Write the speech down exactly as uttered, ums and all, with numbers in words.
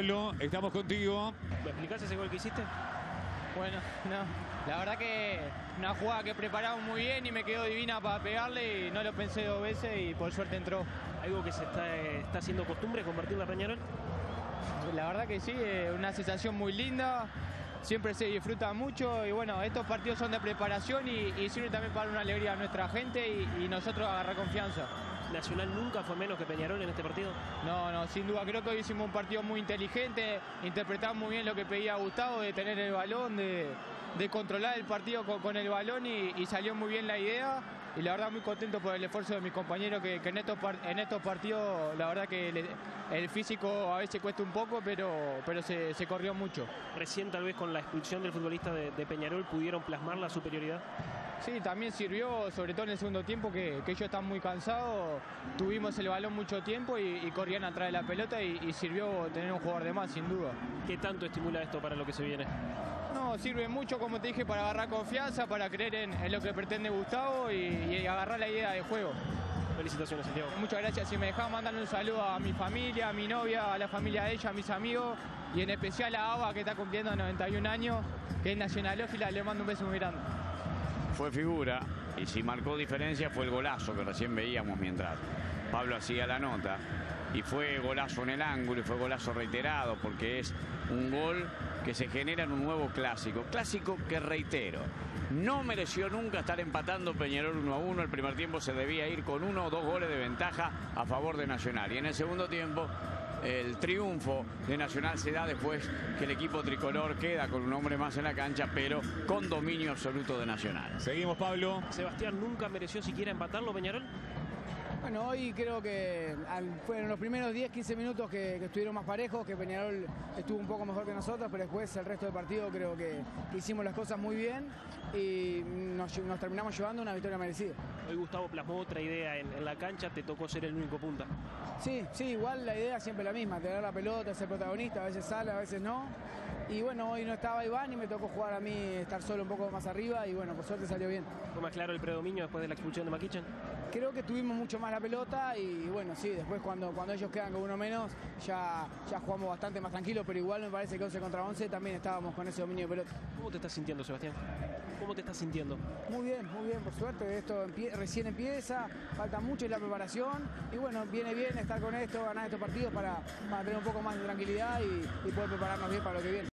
Pablo, estamos contigo. ¿Me explicás ese gol que hiciste? Bueno, no. La verdad que una jugada que preparamos muy bien y me quedó divina para pegarle y no lo pensé dos veces y por suerte entró. ¿Algo que se está, está haciendo costumbre, convertirla a Peñarol? La verdad que sí, es una sensación muy linda. Siempre se disfruta mucho y bueno, estos partidos son de preparación y, y sirven también para una alegría a nuestra gente y, y nosotros agarrar confianza. ¿Nacional nunca fue menos que Peñarol en este partido? No, no, sin duda. Creo que hoy hicimos un partido muy inteligente, interpretamos muy bien lo que pedía Gustavo, de tener el balón, de, de controlar el partido con, con el balón y, y salió muy bien la idea. Y la verdad muy contento por el esfuerzo de mis compañeros que, que en, estos en estos partidos la verdad que le, el físico a veces cuesta un poco, pero, pero se, se corrió mucho. Recién tal vez con la expulsión del futbolista de, de Peñarol pudieron plasmar la superioridad. Sí, también sirvió, sobre todo en el segundo tiempo, que, que ellos están muy cansados. Tuvimos el balón mucho tiempo y, y corrían atrás de la pelota y, y sirvió tener un jugador de más, sin duda. ¿Qué tanto estimula esto para lo que se viene? No, sirve mucho, como te dije, para agarrar confianza, para creer en, en lo que pretende Gustavo y, y agarrar la idea de juego. Felicitaciones, Santiago. Muchas gracias. Si me dejaban mandar un saludo a mi familia, a mi novia, a la familia de ella, a mis amigos y en especial a Ava, que está cumpliendo noventa y un años, que es nacionalófila, le mando un beso muy grande. Fue figura y si marcó diferencia fue el golazo que recién veíamos mientras Pablo hacía la nota. Y fue golazo en el ángulo y fue golazo reiterado porque es un gol que se genera en un nuevo clásico. Clásico que, reitero, no mereció nunca estar empatando Peñarol uno a uno. El primer tiempo se debía ir con uno o dos goles de ventaja a favor de Nacional. Y en el segundo tiempo el triunfo de Nacional se da después que el equipo tricolor queda con un hombre más en la cancha, pero con dominio absoluto de Nacional. Seguimos, Pablo. ¿Sebastián nunca mereció siquiera empatarlo, Peñarol? Bueno, hoy creo que al, fueron los primeros diez quince minutos que, que estuvieron más parejos, que Peñarol estuvo un poco mejor que nosotros, pero después el resto del partido creo que, que hicimos las cosas muy bien y nos, nos terminamos llevando una victoria merecida. Hoy Gustavo plasmó otra idea en, en la cancha, te tocó ser el único punta. Sí, sí, igual la idea siempre la misma, tener la pelota, ser protagonista, a veces sale, a veces no. Y bueno, hoy no estaba Iván y me tocó jugar a mí, estar solo un poco más arriba y bueno, por suerte salió bien. ¿Fue más claro el predominio después de la expulsión de Maquichen? Creo que tuvimos mucho más la pelota y bueno, sí, después cuando, cuando ellos quedan con uno menos ya, ya jugamos bastante más tranquilos, pero igual me parece que once contra once también estábamos con ese dominio de pelota. ¿Cómo te estás sintiendo, Sebastián? ¿Cómo te estás sintiendo? Muy bien, muy bien, por suerte, esto empie recién empieza, falta mucho en la preparación y bueno, viene bien estar con esto, ganar estos partidos para, para tener un poco más de tranquilidad y, y poder prepararnos bien para lo que viene.